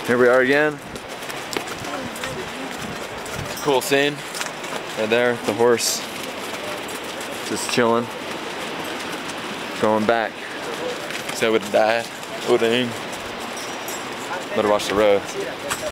Here we are again. Cool scene. Right there, the horse. Just chilling. Going back. So I would have died. Better watch the road.